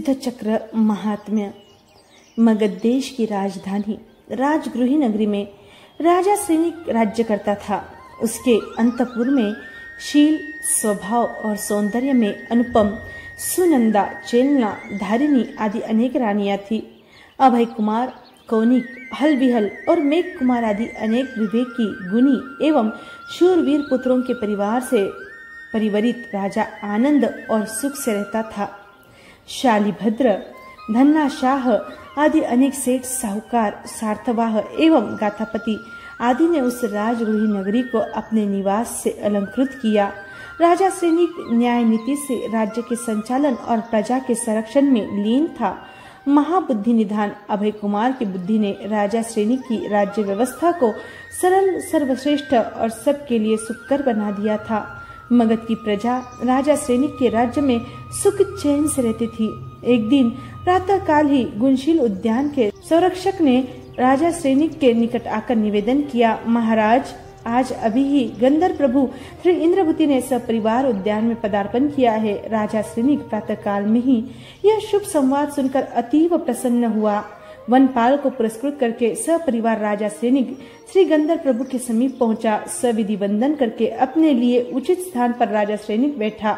सिद्ध चक्र महात्म्य। मगध देश की राजधानी राजगृही नगरी में राजा श्रेनिक राज्य करता था। उसके अंतपुर में शील, स्वभाव और सौंदर्य में अनुपम सुनंदा, चेलना, धारिणी आदि अनेक रानियां थी। अभय कुमार, कौनिक, हलविहल और मेघ कुमार आदि अनेक विवेकी, गुणी एवं शूरवीर पुत्रों के परिवार से परिवरित राजा आनंद और सुख से रहता था। शालिभद्र, धन्ना शाह आदि अनेक सेठ, साहूकार, सार्थवाह एवं गाथापति आदि ने उस राजगृही नगरी को अपने निवास से अलंकृत किया। राजा श्रेनिक न्याय नीति से राज्य के संचालन और प्रजा के संरक्षण में लीन था। महाबुद्धि निधान अभय कुमार की बुद्धि ने राजा श्रेनिक की राज्य व्यवस्था को सरल, सर्वश्रेष्ठ और सबके लिए सुखकर बना दिया था। मगध की प्रजा राजा श्रेनिक के राज्य में सुख चैन से रहती थी। एक दिन प्रातः काल ही गुणशील उद्यान के संरक्षक ने राजा श्रेनिक के निकट आकर निवेदन किया, महाराज, आज अभी ही गंधर्व प्रभु श्री इंद्रभूति ने सपरिवार उद्यान में पदार्पण किया है। राजा श्रेनिक प्रातः काल में ही यह शुभ संवाद सुनकर अतीव प्रसन्न हुआ। वनपाल को पुरस्कृत करके सपरिवार राजा श्रेनिक श्री गंधर्व प्रभु के समीप पहुंचा। सविधि वंदन करके अपने लिए उचित स्थान पर राजा श्रेनिक बैठा।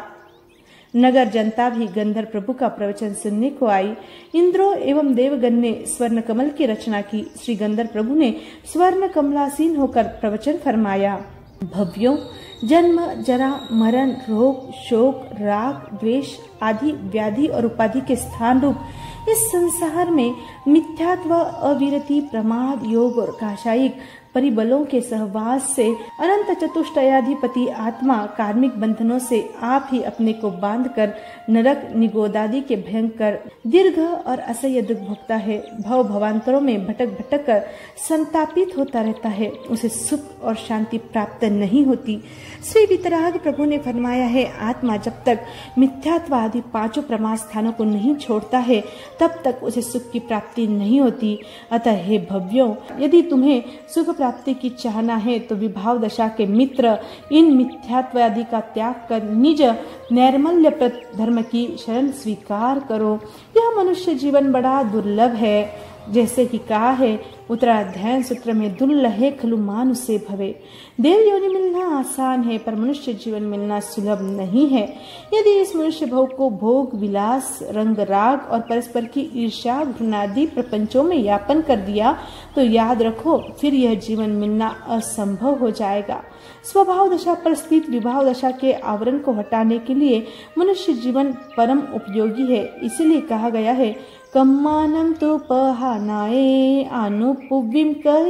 नगर जनता भी गंधर्व प्रभु का प्रवचन सुनने को आई। इंद्रो एवं देवगण ने स्वर्ण कमल की रचना की। श्री गंधर्व प्रभु ने स्वर्ण कमलासीन होकर प्रवचन फरमाया। भव्यों, जन्म, जरा, मरण, रोग, शोक, राग, द्वेष आदि व्याधि और उपाधि के स्थान रूप इस संसार में मिथ्यात्व, अविरति, प्रमाद, योग और काशायिक परिबलों के सहवास से अनंत चतुष्टयाधिपति आत्मा कार्मिक बंधनों से आप ही अपने को बांधकर नरक, निगोदादि के भयंकर दीर्घ और असह्य दुख भोगता है। भव भवांतरों में भटक भटक कर संतापित होता रहता है। उसे सुख और शांति प्राप्त नहीं होती। श्री वितराग प्रभु ने फरमाया है, आत्मा जब तक मिथ्यात्व आदि पांचों प्रमाद स्थानों को नहीं छोड़ता है तब तक उसे सुख की प्राप्ति नहीं होती। अतः हे भव्यों, यदि तुम्हें सुख प्राप्ति की चाहना है तो विभाव दशा के मित्र इन मिथ्यात्व आदि का त्याग कर निज नैर्मल्य प्रद धर्म की शरण स्वीकार करो। यह मनुष्य जीवन बड़ा दुर्लभ है। जैसे कि कहा है उत्तराध्याय सूत्र में, दुर्लहे खलु मानुषे भवे। देव योनि मिलना आसान है पर मनुष्य जीवन मिलना सुलभ नहीं है। यदि इस मनुष्य भोग को भोग, विलास, रंग, राग और परस्पर की ईर्ष्या, घृणादि प्रपंचों में यापन कर दिया तो याद रखो फिर यह जीवन मिलना असंभव हो जाएगा। स्वभाव दशा पर स्थित विभाव दशा के आवरण को हटाने के लिए मनुष्य जीवन परम उपयोगी है। इसीलिए कहा गया है, कम्मानं तो पहानाए अनुपुविम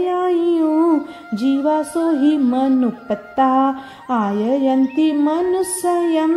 कयायु जीवासो ही मनुपत्ता आययन्ति मनुष्यम्।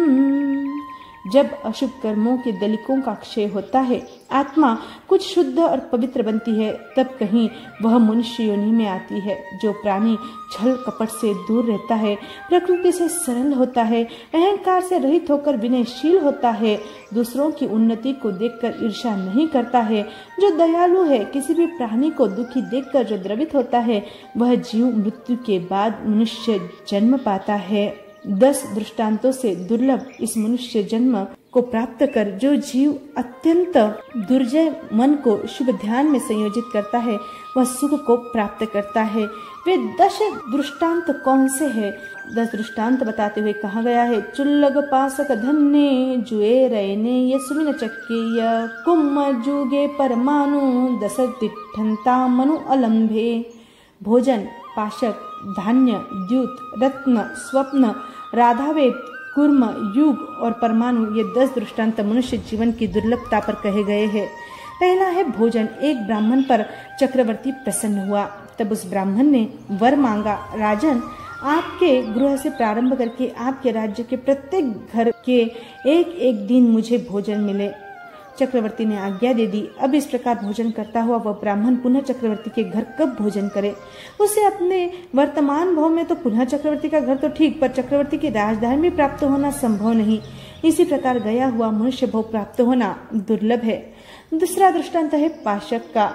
जब अशुभ कर्मों के दलिकों का क्षय होता है, आत्मा कुछ शुद्ध और पवित्र बनती है, तब कहीं वह मनुष्य योनि में आती है। जो प्राणी छल कपट से दूर रहता है, प्रकृति से सरल होता है, अहंकार से रहित होकर विनयशील होता है, दूसरों की उन्नति को देखकर ईर्ष्या नहीं करता है, जो दयालु है, किसी भी प्राणी को दुखी देखकर जो द्रवित होता है, वह जीव मृत्यु के बाद मनुष्य जन्म पाता है। 10 दृष्टांतों से दुर्लभ इस मनुष्य जन्म को प्राप्त कर जो जीव अत्यंत दुर्जय मन को शुभ ध्यान में संयोजित करता है, वह सुख को प्राप्त करता है। वे 10 दृष्टांत कौन से हैं? 10 दृष्टांत बताते हुए कहा गया है, चुल्लग पासक धन्ने जुए रैने यस्मिन चक्केय कुम्म जुगे परमाणु 10 तिष्ठन्ता मनु अलंभे। भोजन, पाशक, धान्य, द्यूत, रत्न, स्वप्न, राधावेद, कुर्म, युग और परमाणु, ये 10 दृष्टांत मनुष्य जीवन की दुर्लभता पर कहे गए हैं। पहला है भोजन। एक ब्राह्मण पर चक्रवर्ती प्रसन्न हुआ। तब उस ब्राह्मण ने वर मांगा, राजन, आपके गृह से प्रारंभ करके आपके राज्य के प्रत्येक घर के एक एक दिन मुझे भोजन मिले। चक्रवर्ती ने आज्ञा दे दी। अब इस प्रकार भोजन करता हुआ वह ब्राह्मण पुनः चक्रवर्ती के घर कब भोजन करे? उसे अपने वर्तमान भव में तो पुनः चक्रवर्ती का घर तो ठीक, पर चक्रवर्ती की राजधानी में प्राप्त होना संभव नहीं। इसी प्रकार गया हुआ मनुष्य भोग प्राप्त होना दुर्लभ है। दूसरा दृष्टांत है पाशक का।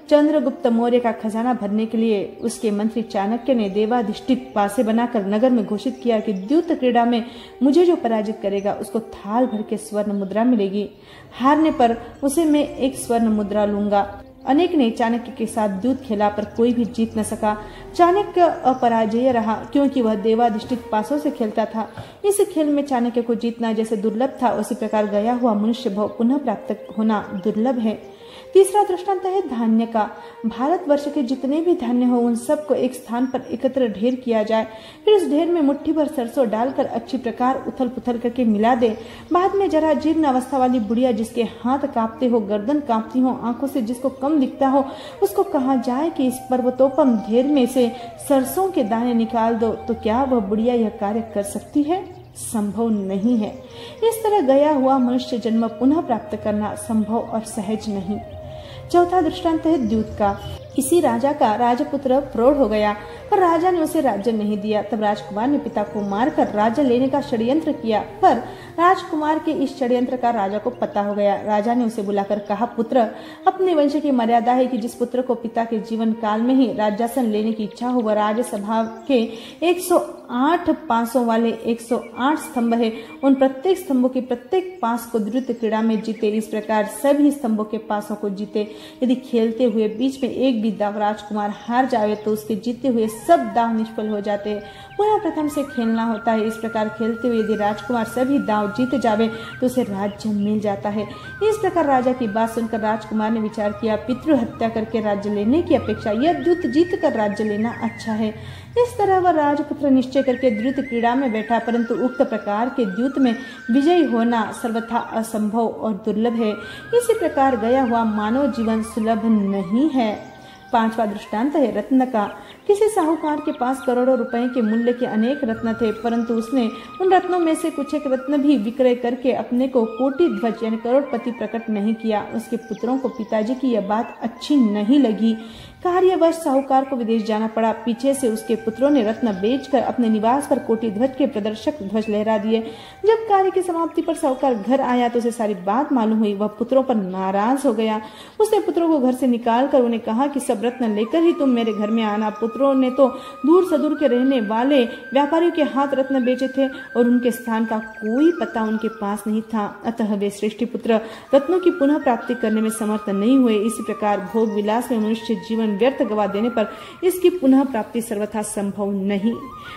चंद्रगुप्त मौर्य का खजाना भरने के लिए उसके मंत्री चाणक्य ने देवाधिष्ठित पासे बनाकर नगर में घोषित किया कि द्यूत क्रीड़ा में मुझे जो पराजित करेगा उसको थाल भर के स्वर्ण मुद्रा मिलेगी। हारने पर उसे मैं एक स्वर्ण मुद्रा लूंगा। अनेक ने चाणक्य के साथ द्यूत खेला पर कोई भी जीत न सका। चाणक्य अपराजेय रहा क्योंकि वह देवाधिष्ठित पासों से खेलता था। इस खेल में चाणक्य को जीतना जैसे दुर्लभ था उसी प्रकार गया हुआ मनुष्य भाव पुनः प्राप्त होना दुर्लभ है। तीसरा दृष्टांत है धान्य का। भारतवर्ष के जितने भी धान्य हो उन सबको एक स्थान पर एकत्र ढेर किया जाए, फिर उस ढेर में मुट्ठी भर सरसों डालकर अच्छी प्रकार उथल पुथल करके मिला दे। बाद में जरा जीर्ण अवस्था वाली बुढ़िया जिसके हाथ कांपते हो, गर्दन कांपती हो, आंखों से जिसको कम दिखता हो, उसको कहा जाए कि इस पर्वतोपम ढेर में से सरसों के दाने निकाल दो, तो क्या वह बुढ़िया यह कार्य कर सकती है? संभव नहीं है। इस तरह गया हुआ मनुष्य जन्म पुनः प्राप्त करना संभव और सहज नहीं। चौथा दृष्टांत है द्यूत का। किसी राजा का राजपुत्र प्रौढ़ हो गया पर राजा ने उसे राज्य नहीं दिया। तब राजकुमार ने पिता को मारकर राज्य लेने का षड्यंत्र किया, पर राजकुमार के इस षड्यंत्र का राजा को पता हो गया। राजा ने उसे बुलाकर कहा, पुत्र, अपने वंश की मर्यादा है कि जिस पुत्र को पिता के जीवन काल में ही राज्यासन लेने की इच्छा हो वह राज्यसभा के 108 पासों वाले 108 स्तंभ है, उन प्रत्येक स्तंभों के प्रत्येक पास को द्रुत क्रीड़ा में जीते। इस प्रकार सभी स्तंभों के पासों को जीते। यदि खेलते हुए बीच में एक भी दाव राजकुमार हार जाए तो उसके जीते हुए सब दाव निष्फल हो जाते हैं। पुनः प्रथम से खेलना होता है। इस प्रकार खेलते हुए यदि राजकुमार सभी दाव जीत जावे तो उसे राज्य मिल जाता है। इस प्रकार राजा की बात सुनकर राजकुमार ने विचार किया, पितृ हत्या करके राज्य लेने की अपेक्षा यह द्यूत जीत कर राज्य लेना अच्छा है। इस तरह वह राजपुत्र निश्चय करके द्यूत क्रीड़ा में बैठा, परंतु उक्त प्रकार के द्यूत में विजयी होना सर्वथा असंभव और दुर्लभ है। इसी प्रकार गया हुआ मानव जीवन सुलभ नहीं है। पांचवा दृष्टांत है रत्न का। किसी साहूकार के पास करोड़ों रुपए के मूल्य के अनेक रत्न थे, परंतु उसने उन रत्नों में से कुछ एक रत्न भी विक्रय करके अपने को कोटि ध्वज यानी करोड़पति प्रकट नहीं किया। उसके पुत्रों को पिताजी की यह बात अच्छी नहीं लगी। कार्यवश साहूकार को विदेश जाना पड़ा। पीछे से उसके पुत्रों ने रत्न बेचकर अपने निवास पर कोटि ध्वज के प्रदर्शक ध्वज लहरा दिए। जब कार्य की समाप्ति पर साहूकार घर आया तो उसे सारी बात मालूम हुई। वह पुत्रों पर नाराज हो गया। उसने पुत्रों को घर से निकालकर उन्हें कहा कि सब रत्न लेकर ही तुम मेरे घर में आना। पुत्रों ने तो दूर सदूर के रहने वाले व्यापारियों के हाथ रत्न बेचे थे और उनके स्थान का कोई पता उनके पास नहीं था। अतः वे श्रेष्ठी पुत्र रत्नों की पुनः प्राप्ति करने में समर्थ नहीं हुए। इसी प्रकार भोग विलास में मनुष्य जीवन व्यर्थ गवा देने पर इसकी पुनः प्राप्ति सर्वथा संभव नहीं।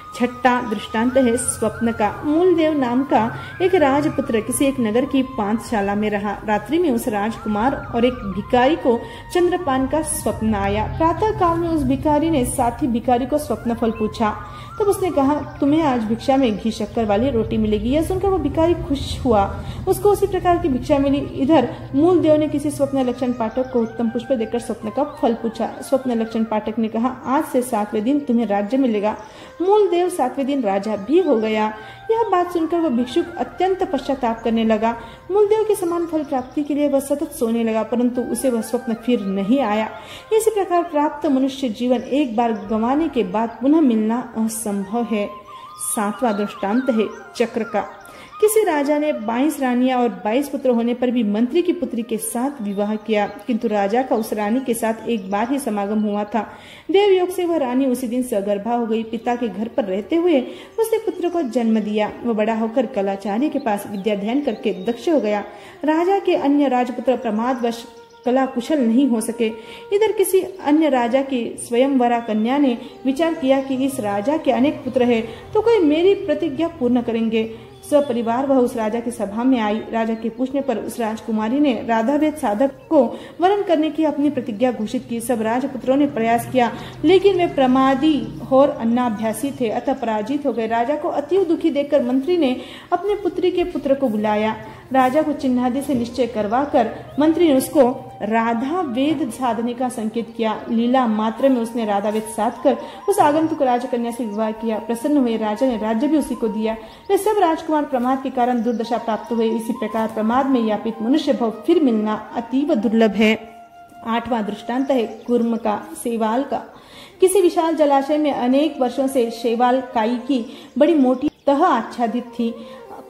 छठा दृष्टांत है स्वप्न का। मूलदेव नाम का एक राजपुत्र किसी एक नगर की पांचशाला में रहा। रात्रि में उस राजकुमार और एक भिखारी को चंद्रपान का स्वप्न आया। प्रातः काल में उस भिखारी ने साथी भिखारी को स्वप्न फल पूछा। तब उसने कहा, तुम्हें आज भिक्षा में घी शक्कर वाली रोटी मिलेगी। यह सुनकर वो भिखारी खुश हुआ। उसको उसी प्रकार की भिक्षा मिली। इधर मूलदेव ने किसी स्वप्न लक्षण पाठक को उत्तम पुष्प देकर स्वप्न का फल पूछा। स्वप्न लक्षण पाठक ने कहा, आज से 7वें दिन तुम्हें राज्य मिलेगा। मूलदेव 7वें दिन राजा भी हो गया। यह बात सुनकर वह भिक्षुक अत्यंत पश्चाताप करने लगा। मूलदेव के समान फल प्राप्ति के लिए वह सतत सोने लगा, परंतु उसे वह स्वप्न फिर नहीं आया। इसी प्रकार प्राप्त मनुष्य जीवन एक बार गंवाने के बाद पुनः मिलना असंभव है। 7वां दृष्टांत है चक्र का। किसी राजा ने 22 रानियां और 22 पुत्र होने पर भी मंत्री की पुत्री के साथ विवाह किया, किंतु राजा का उस रानी के साथ एक बार ही समागम हुआ था। देव योग से वह रानी उसी दिन सगर्भा हो गई। पिता के घर पर रहते हुए उसने पुत्र को जन्म दिया। वह बड़ा होकर कलाचार्य के पास विद्या अध्ययन करके दक्ष हो गया। राजा के अन्य राजपुत्र प्रमादवश कला कुशल नहीं हो सके। इधर किसी अन्य राजा की स्वयंवरा कन्या ने विचार किया कि इस राजा के अनेक पुत्र हैं, तो कोई मेरी प्रतिज्ञा पूर्ण करेंगे। सपरिवार वह उस राजा की सभा में आई। राजा के पूछने पर उस राजकुमारी ने राधावेद साधक को वरण करने की अपनी प्रतिज्ञा घोषित की। सब राजपुत्रों ने प्रयास किया, लेकिन वे प्रमादी और अन्नाभ्यासी थे, अतः पराजित हो गए। राजा को अति दुखी देखकर मंत्री ने अपने पुत्री के पुत्र को बुलाया। राजा को चिन्हादि से निश्चय करवाकर मंत्री ने उसको राधा वेद साधने का संकेत किया। लीला मात्र में उसने राधा वेद साध कर उस आगंतुक राजकन्या से विवाह किया। प्रसन्न हुए राजा ने राज्य भी उसी को दिया। वे सब राजकुमार प्रमाद के कारण दुर्दशा प्राप्त हुए। इसी प्रकार प्रमाद में यापित मनुष्य भाव फिर मिलना अतीव दुर्लभ है। 8वां दृष्टांत है कूर्म का, शैवाल का। किसी विशाल जलाशय में अनेक वर्षों से शैवाल काई की बड़ी मोटी तह आच्छादित थी।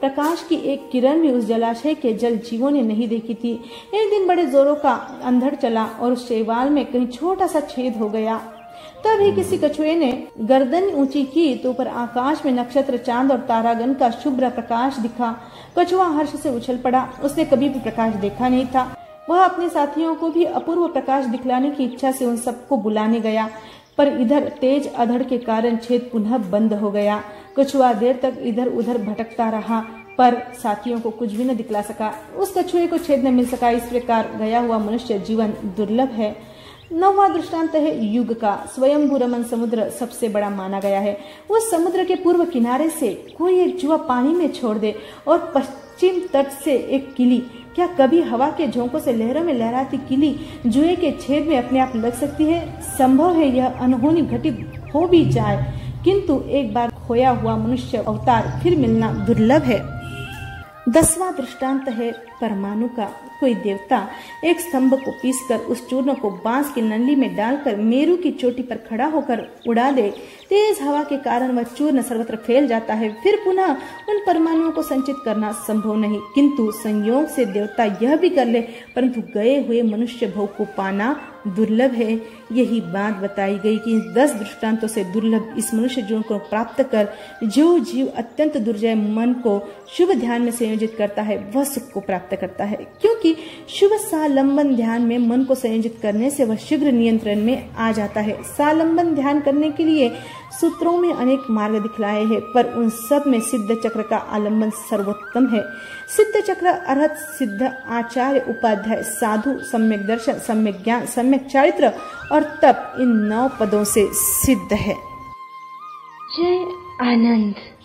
प्रकाश की एक किरण भी उस जलाशय के जल जीवों ने नहीं देखी थी। एक दिन बड़े जोरों का अंधड़ चला और उस शैवाल में कहीं छोटा सा छेद हो गया। तभी किसी कछुए ने गर्दन ऊंची की तो ऊपर आकाश में नक्षत्र, चांद और तारागण का शुभ्र प्रकाश दिखा। कछुआ हर्ष से उछल पड़ा। उसने कभी भी प्रकाश देखा नहीं था। वह अपने साथियों को भी अपूर्व प्रकाश दिखलाने की इच्छा से उन सबको बुलाने गया, पर इधर तेज अधड़ के कारण छेद पुनः बंद हो गया। कछुआ देर तक इधर उधर भटकता रहा, पर साथियों को कुछ भी न दिखला सका। उस कछुए को छेद न मिल सका। इस प्रकार गया हुआ मनुष्य जीवन दुर्लभ है। 9वां दृष्टांत है युग का। स्वयंभू रमन समुद्र सबसे बड़ा माना गया है। उस समुद्र के पूर्व किनारे से कोई एक जुआ पानी में छोड़ दे और पश्चिम तट से एक किली, क्या कभी हवा के झोंकों से लहरों में लहराती किली जुए के छेद में अपने आप लग सकती है? संभव है यह अनहोनी घटित हो भी जाए, किंतु एक बार खोया हुआ मनुष्य अवतार फिर मिलना दुर्लभ है। 10वां दृष्टांत है परमाणु का। कोई देवता एक स्तंभ को पीसकर उस चूर्ण को बांस की नली में डालकर मेरू की चोटी पर खड़ा होकर उड़ा दे। तेज हवा के कारण वह चूर्ण सर्वत्र फैल जाता है। फिर पुनः उन परमाणुओं को संचित करना संभव नहीं, किंतु संयोग से देवता यह भी कर ले, परंतु गए हुए मनुष्य भोग को पाना दुर्लभ है। यही बात बताई गई कि 10 दृष्टांतों से दुर्लभ इस मनुष्य जीवन को प्राप्त कर जो जीव अत्यंत दुर्जय मन को शुभ ध्यान में संयोजित करता है वह सुख को प्राप्त करता है, क्योंकि शुभ सालंबन ध्यान में मन को संयोजित करने से वह शीघ्र नियंत्रण में आ जाता है। सालंबन ध्यान करने के लिए सूत्रों में अनेक मार्ग दिखलाए हैं, पर उन सब में सिद्ध चक्र का आलंबन सर्वोत्तम है। सिद्ध चक्र अरहत, सिद्ध, आचार्य, उपाध्याय, साधु, सम्यक दर्शन, सम्यक ज्ञान, सम्यक चारित्र और तप, इन 9 पदों से सिद्ध है। जय आनंद।